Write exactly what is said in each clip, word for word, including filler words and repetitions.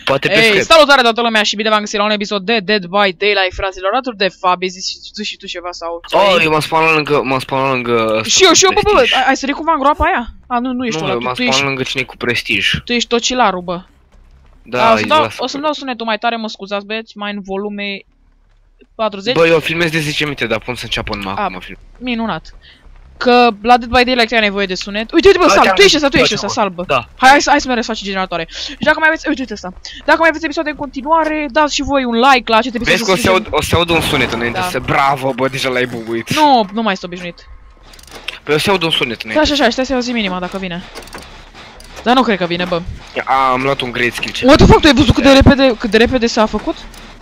Poate pe Ei, Skype. salutare toată lumea și bine v-am găsit la un episod de Dead by Daylight, fraților, alături de Fabi, zici tu și tu ceva sau... Oh, eu m-am spawnat lângă, m-am spawnat lângă... Și eu, și eu, bă, bă, bă, ai sărit cumva în groapa aia? A, nu, nu ești Nu, ăla, eu tu, m-am tu spawnat ești, lângă cine cu prestij. tu ești tocilarul, bă. Da, o să-mi dau, lasă. o să-mi dau sunetul mai tare, mă scuzați, băieți, mai în volume patruzeci. Bă, eu filmez de zece minute, dar pun să înceapă numai A, acum film. minunat. Că la Dead by Daylight ai nevoie de sunet. Uite, uite, bă, Da, salb, te-am tu ești ăsta, văzut, tu ești da, ăsta, te-am salb, bă. Da. Hai, hai, să- hai să mereu să faci generatoare. Și dacă mai aveți, uite, uite ăsta. Dacă mai aveți episoade în continuare, dați și voi un like la acest episod. Vezi că o să aud, o să aud un sunet înainte Da. să... Bravo, bă, deja l-ai bubuit. Nu, nu mai este obișnuit. Păi o să aud un sunet Da, înainte. așa, așa, stai să auzi minima dacă vine. Dar nu cred că vine, bă. A, am luat un great skill check. What the fuck, tu ai văzut cât de repede, cât de repede s-a făcut?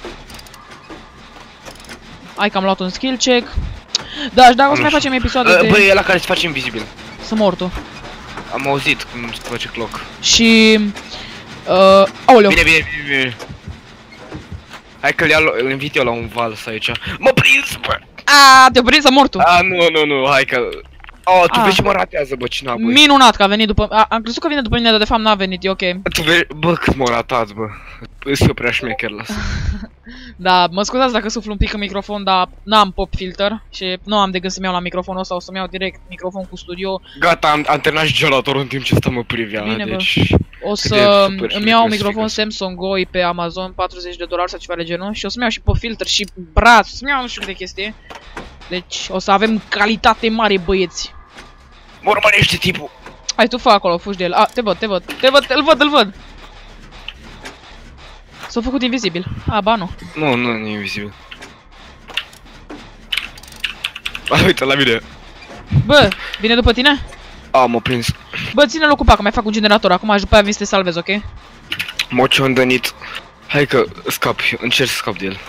Hai că am luat un skill check. Da, și dacă o să mai Nu știu. facem episoade Uh, de... Băi, ăla care se face invizibil. Să mor tu. Am auzit cum se face clock. Și... Uh, aoleu. Bine, bine, bine, bine. Hai că îl invit eu la un vals aici. Mă prins, bă! A, te-a prins să mor tu. A, nu, nu, nu, hai că... Oh, tu A. vezi ce mă ratează, bă, cine a, băi. Minunat că a venit după... A, am crezut că vine după mine, dar de fapt n-a venit, e ok. Tu vezi, bă, cât m-a ratat, bă. Îs eu prea șmecher, lasă. Da, mă scuzați dacă suflu un pic în microfon, dar n-am pop filter și nu am de gând să-mi iau la microfonul ăsta, o să-mi iau direct microfon cu studio. Gata, am, am terminat și gelatorul în timp ce ăsta mă privea, Bine, bă. deci... O Cât să de super îmi iau un șmecher microfon să fii Samsung Go pe Amazon, patruzeci de dolari sau ceva de genul. Și o să-mi iau și pop filter și braț, o să-mi iau nu știu câte chestii. Deci o să avem calitate mare, băieți. Mă urmărește tipul. Hai, tu fă acolo, fugi de el. A, te văd, te văd, te văd, îl văd, îl văd. S-a făcut invizibil. A, ba nu. Nu, nu, nu e invizibil. A, uite, la mine. Bă, vine după tine? A, m-a prins. Bă, ține locul pe acolo, mai fac un generator acum și după aia vin să te salvez, ok? M-a ciondănit. Hai că scap, încerc să scap de el.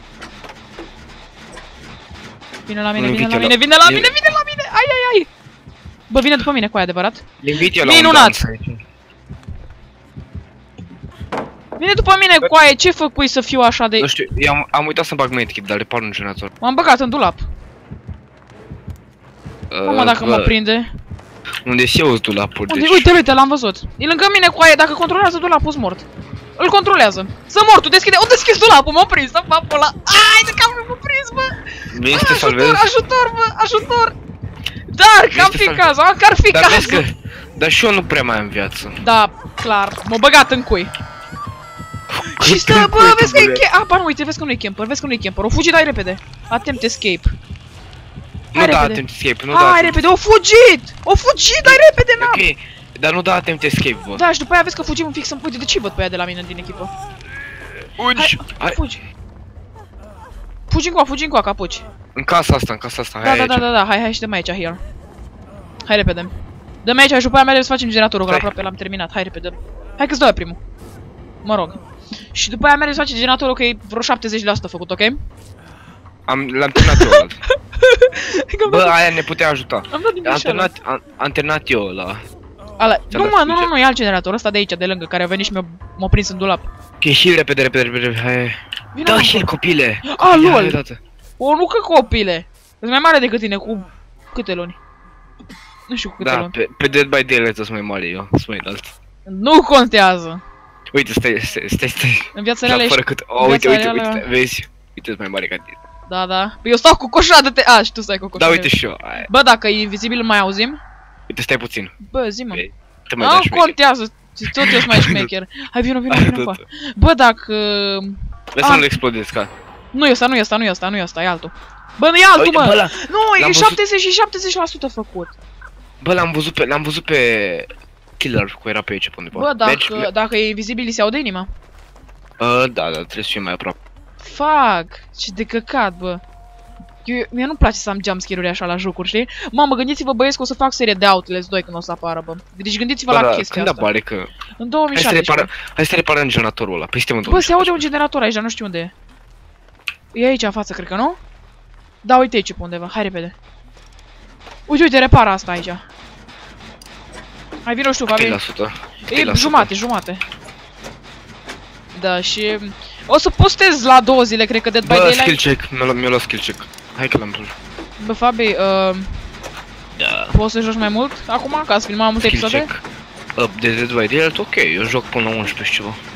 Vine la mine, Îl vine invit la eu mine, la- vine la e- mine, vine la mine! Ai, ai, ai! Bă, vine după mine, cu aia adevărat? Îl invit eu la un Minunat! dans aici. Vine după mine, cu aia, ce făcui să fiu așa de... Nu știu, eu am, am uitat să-mi bag medkit, dar repar un generator. M-am băgat în dulap. Mamă, Uh, dacă bă, mă prinde. Unde și eu dulapul, Unde? deci... Uite, uite, l-am văzut. E lângă mine cu aia, dacă controlează dulapul, mort. Îl controlează. Să mor, tu deschide, o deschis dulapul, m-a prins, să fac ăla. Ai, de cam m-a prins, bă. Veni să te salvezi? Ajutor, ajutor, bă, ajutor. Dar, că am să te fi salvezi? cazul, am că ar fi Dar vezi că... cazul. Dar și eu nu prea mai am viață. Da, clar, m-a băgat în cui. Și stă, Cât bă, cu vezi că e YouTube-ule. camper. Ah, ba nu, uite, vezi că nu e camper, vezi că nu e camper. O fugi, dai repede. Attempt escape. Nu Hai da repede. attempt escape, nu da Hai attempt- repede, o fugit! O fugit, dai repede, n-am! Ok, dar nu da attempt escape, bă. Da, și după aia vezi că fugim fix în... Uite, de ce văd pe aia de la mine din echipă? Uci! Hai, Hai, fugi. Fugi încoa, fugi încoa, că apuci. în casa asta, în casa asta, hai Da, da, aici. da, da, da, hai, hai și dăm aici, here. Hai repede. Dăm aici și după aia mergem să facem generatorul, că Hai. aproape l-am terminat. Hai repede. Hai că-ți dau eu primul. Mă rog. Și după aia mergem să facem generatorul, că e vreo șaptezeci la sută făcut, ok? Am, l-am terminat eu ăla. Că Bă, aia ne putea ajuta. am dat din Am greșeală. terminat, am, am terminat eu ăla. Ala, Ți-am nu dat mă, nu, nu, sincer. nu, e alt generator, ăsta de aici, de lângă, care a venit și mi-a m-a prins în dulap. Ok, și repede, repede, repede, hai. Vine Da, mă, și bă. copile. A, Copile, lol. hai odată. O, nu că copile. Sunt mai mare decât tine, cu câte luni? Nu știu cu câte Da, luni. pe, pe Dead by Daylight sunt mai mare eu, sunt mai înalt. Nu contează. Uite, stai, stai, stai, stai. În viața La reală fără ești... cât... Oh, uite, viața uite, reală- uite, vezi? Uite, sunt mai mare ca tine. Da, da. Păi eu stau cu coșoadă-te... A, și tu stai cu Da, coșoadă. uite și eu. Aia. Bă, dacă e invizibil, mai auzim? Uite, stai puțin. Bă, zi mă. Vei, Te mai Nu dai șmecher. contează. Tot eu sunt mai șmecher. Hai, vino, vino, Hai, vino tot. încoa. Bă, dacă... Vezi să Ah. nu-l explodezi, ca. Nu e ăsta, nu e ăsta, nu e ăsta, nu e ăsta, e altul. Bă, nu e altul, Uite, bă! bă, la- Nu, e l-am văzut- șaptezeci și șaptezeci la sută făcut. Bă, l-am văzut pe, l-am văzut pe Killer, cu era pe aici pe undeva. Bă, Mergi, dacă, dacă e invizibil, îi se aude inima. Uh, da, da, trebuie să fie mai aproape. Fac! Ce de căcat, bă. Eu, mie nu-mi place să am jumpscare-uri așa la jocuri, știi? Mamă, gândiți-vă, băieți, că o să fac serie de Outlast doi când o să apară, bă. Deci gândiți-vă Bă, la da, chestia când asta. apare că... În două mii Hai să șaptesprezece. reparăm, hai să reparăm generatorul ăla, păi suntem în Bă, se aude un două mii șaptesprezece. generator aici, dar nu știu unde e. E aici în față, cred că, nu? Da, uite aici pe undeva, hai repede. Uite, uite, repara asta aici. Hai, vino, știu, Cât e Fabi. la sută? Cât e E la sută? jumate, jumate. Da, și... O să postez la două zile, cred că Dead by Bă, skill Daylight. check, mi-a luat, mi-a luat skill check. Hai că l-am pus. Bă, Fabi, uh, Da. poți să joci mai mult acum, ca să filmăm mai multe Skill episoade? check. Uh, de Dead by Daylight, ok, eu joc până la unsprezece și ceva.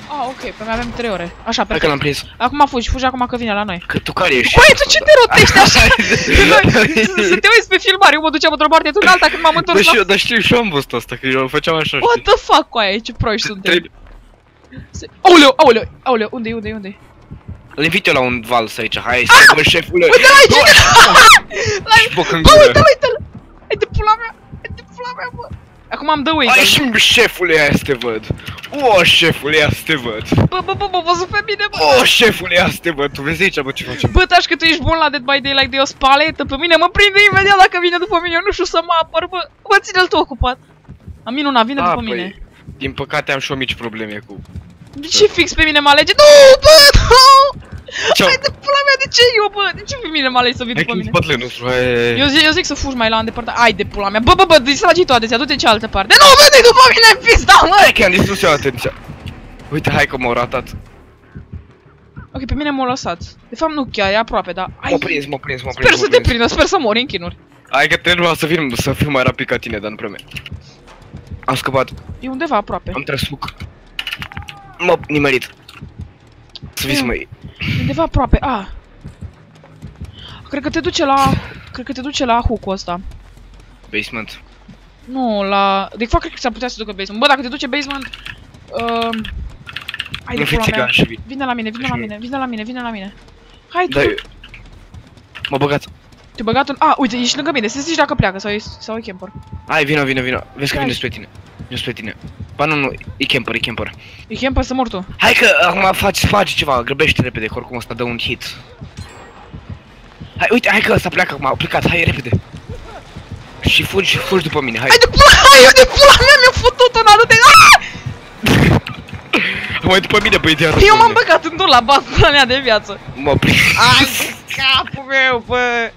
Ah, ok, pe mai avem trei ore. Așa, Hai că l-am perfect. prins. Acum fugi, fugi acum că vine la noi. Că tu care ești? Băi, tu ce te rotești așa? Să te uiți pe filmare, eu mă duceam într-o parte, tu în alta când m-am Da, întors și eu, la... dar știu și eu am văzut asta, că eu făceam așa, What știi? the fuck, cu aia, ce proști suntem. Trebuie- Aoleu, aoleu, aoleu, unde-i, unde-i, unde-i? Îl invit eu la un vals aici, hai, stai, bă, șefule! Uite-l aici! Boc în Bă, gură! uite-l, uite-l! Hai de pula mea, hai de pula mea, bă! Acum am dă Hai wake. și șefule, ia să te văd! O, șefule, ia să te văd! Bă, bă, bă, bă, văzut pe mine, bă! O, șefule, ia să te văd! Tu vezi aici, bă, ce facem? Bă, tași că tu ești bun la Dead by Daylight de o spaletă, pe mine mă prinde imediat dacă vine după mine, eu nu știu să mă apăr, bă! Bă, ține-l tu ocupat! Am minunat, vine A, după păi, mine. din păcate am și eu mici probleme cu... De ce fix pe mine mă alege? Nu, bă, nu! Ce-au? Hai de pula mea, de ce eu, bă? De ce pe mine mă alegi să vii Hai după că în mine? spatele nostru, hai... Eu zic, eu zic să fugi mai la îndepărtare. Ai de pula mea. Bă, bă, bă, distragi tu atenția, du-te în cealaltă parte. Nu, veni după mine în pizda, mă! Hai că am distrus eu atenția! Uite, hai că m-au ratat. Ok, pe mine m-au lăsat. De fapt nu chiar, e aproape, dar... Ai... M-a prins, m-a prins, m-a prins, Sper m-a să te prins. prindă, sper să mori în chinuri. Hai că trebuie să fiu, să fiu mai rapid ca tine, dar nu prea mea. Am scăpat, E undeva aproape. am tras fug. M-a nimerit. Să vii să mă iei. E undeva aproape, a. Cred că te duce la... Cred că te duce la hook-ul ăsta. Basement. Nu, la... De fapt, cred că s-ar putea să ducă basement. Bă, dacă te duce basement... Um... Hai Nu de fi pula mea. țigan și vii. Vine la mine, vine la Și- mine, vine la mine, vine la mine. Hai, tu, Da, m-a băgat. te-ai băgat în... A, uite, ești lângă mine, să zici dacă pleacă sau e, sau e camper. Hai, vino, vino, vino. Vezi că Hai. vine spre tine. Vine spre tine. Ba nu, nu, e camper, e camper. E camper să mor tu. Hai că acum faci, faci ceva, grăbește repede, că oricum ăsta dă un hit. Hai, uite, hai că ăsta pleacă acum, a plecat, hai repede. Și fugi, fugi după mine, hai. Hai de pula, hai, eu de pula mea, mi-a făcut una, du-te! Mai după mine, băi, de Eu m-am băgat în dul la pula mea de viață. M-a prins. Ai, capul meu, bă!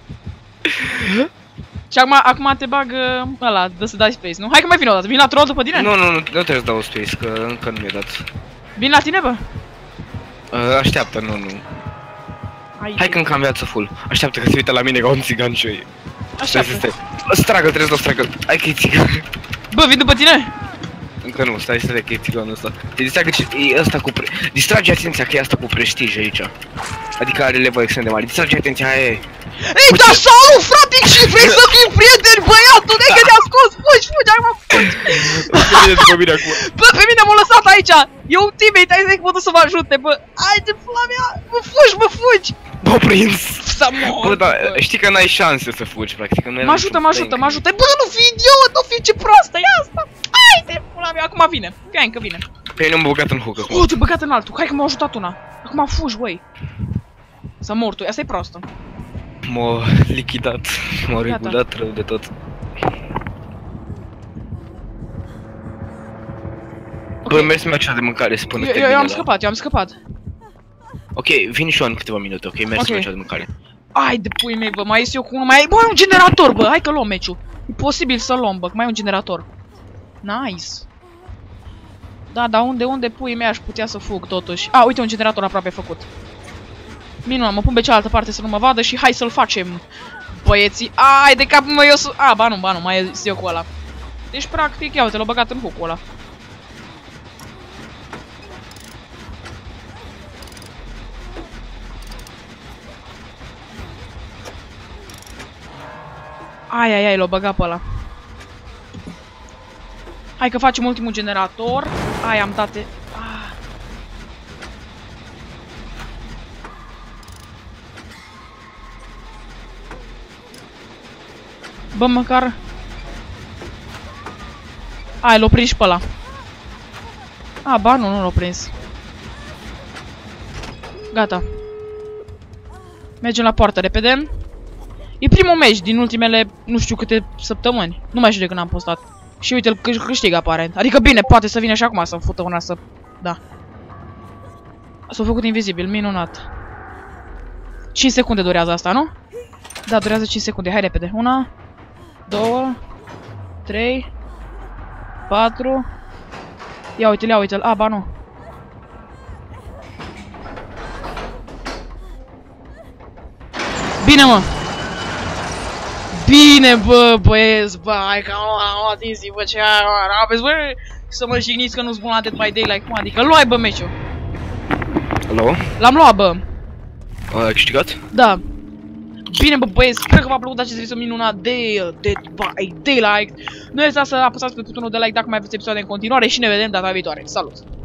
Și acum, acum te bag uh, ăla, dă să dai space, nu? Hai că mai vin o dată, vin la troll după tine? Nu, nu, nu, nu trebuie să dau space, că încă nu mi-a dat. Vin la tine, bă? Uh, așteaptă, nu, nu. Ai, Hai că încă am viață full. Așteaptă că se uită la mine ca un țigan și eu. așa. Stai, stai, stai. Stragă, trebuie să-l stragă. Hai că e țigan. Bă, vin după tine? Încă nu, stai, stai că e țiganul ăsta. Te distragă ce... e ăsta cu pre... Distrage atenția că e asta cu prestij aici. Adică are level extrem de mare. Distrage atenția, aia e. Ei, dar salut, frate, și vrei să fii prieteni, băiatul, de că te-a scos, fugi, fugi, acum fugi! Vine după mine acum. Bă, pe mine m-a lăsat aici! Eu un teammate, ai zis că pot să mă ajute, bă! Hai de pula mea! Mă fugi, mă fugi! M-a prins. Să mor! Bă, dar știi că n-ai șanse să fugi, practic. că nu Mă ajută, mă ajută, mă ajută! Bă, nu fi idiot, nu fi ce proastă, ia asta! Hai de pula mea, acum vine! Ia încă vine! Pe mine m-a băgat în hook acum. Oh, te-ai băgat în altul, hai că m-a ajutat una! Acum fugi, băi! Să mor tu, asta e proastă. M-a lichidat. M-a Gata. regulat rău de tot. Bă, mergi să-mi ceva de mâncare, spune Eu, eu, eu am scăpat, eu am scăpat. Ok, vin și eu în câteva minute, ok? Mergi să-mi Ok. ceva de mâncare. Ai de pui mei, bă, mai ies eu cu unul, mai... Bă, ai un generator, bă, hai că luăm meciul. E posibil să luăm, bă, că mai e un generator. Nice. Da, dar unde, unde pui mei aș putea să fug, totuși. A, uite un generator aproape făcut. Minunat, mă pun pe cealaltă parte să nu mă vadă și hai să-l facem, băieții. Ai de capul meu, eu să... A, ba nu, ba nu, mai ies eu cu ăla. Deci, practic, ia uite, l-au băgat în hook-ul ăla. Ai, ai, ai, l-o băgat pe ăla. Hai că facem ultimul generator. Ai, am date... Ah. Bă, măcar... Ai, l-o prins pe ăla. A, ba nu, nu l-o prins. Gata. Mergem la poartă repede. E primul meci din ultimele, nu știu câte săptămâni. Nu mai știu de când am postat. Și uite, îl câștig aparent. Adică bine, poate să vină și acum să-mi fută una să... Da. S-a făcut invizibil, minunat. cinci secunde durează asta, nu? Da, durează cinci secunde, hai repede. Una, două, trei, patru. Ia uite-l, ia uite-l. A, ba nu. Bine, mă! Bine, bă, băieți, bă, hai că am atins, bă, ce aveți, bă, să mă jigniți că nu-s bun la Dead by Daylight, cum adică, luai, bă, meciul. Alo? L-am luat, bă. Ai câștigat? Da. Bine, bă, băieți, sper că v-a plăcut acest video minunat de Dead by Daylight. Nu uitați să apăsați pe butonul de like dacă mai aveți episoade în continuare și ne vedem data viitoare. Salut!